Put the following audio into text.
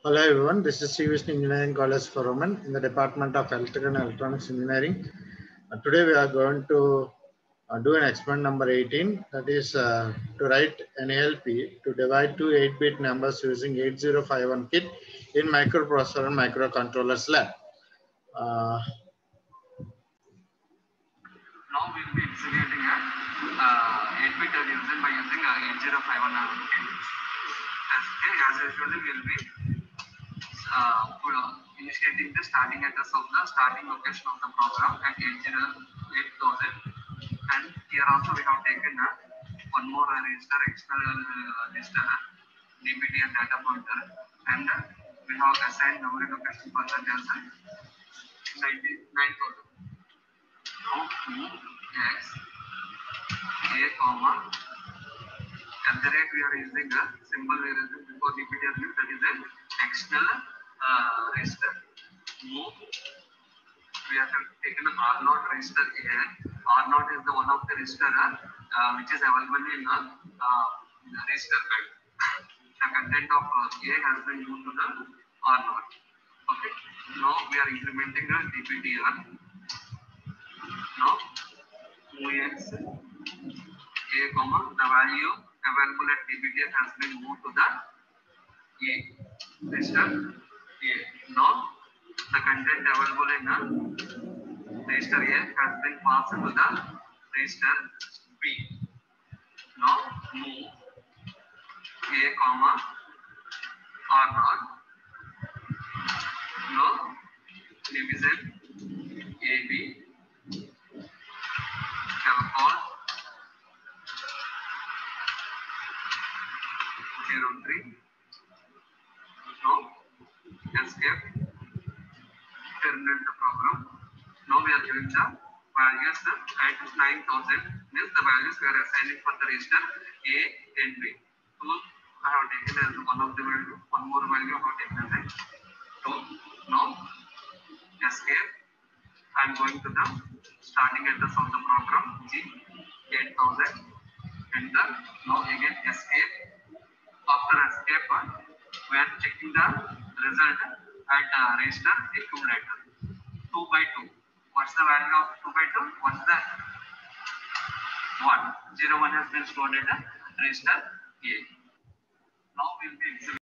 Hello everyone, this is C. Vishnu Engineering College for Women in the Department of Electrical and Electronics Engineering. Today we are going to do an experiment number 18, that is to write an ALP to divide two 8-bit numbers using 8051 kit in microprocessor and microcontrollers lab. Now we will be executing a 8-bit addition by using 8051 kit. As usual, we will be initiating the starting address of the starting location of the program at 8000, and here also we have taken one more register, external register, DPTR data pointer, and we have assigned memory location for that as 99,000. Now x a comma at the rate we are using a symbol we are using before DPTR means that is an external register. Move, we have taken R0 register here. R0 is the one of the register which is available in the register bed. The content of A has been moved to the R0. Okay. Now we are implementing the DPTR. Now MOVX A comma the value available at DPTR has been moved to the A register A. Now the content available in the register A has been passed to the register B. Now move A comma R0. Now division AB have a call 03. Now escape, terminate the program. Now we are giving the values at 9,000 means the values we are assigning for the register A and B. So I have taken as one of the value, one more value I have taken as 2. Now escape. I am going to the starting address of the program G 8000 and now again escape. After escape, we are checking the result at register accumulator 2 by 2. What's the value of 2 by 2? What's the 1? 0 1 has been stored at register A. Now we will be executing.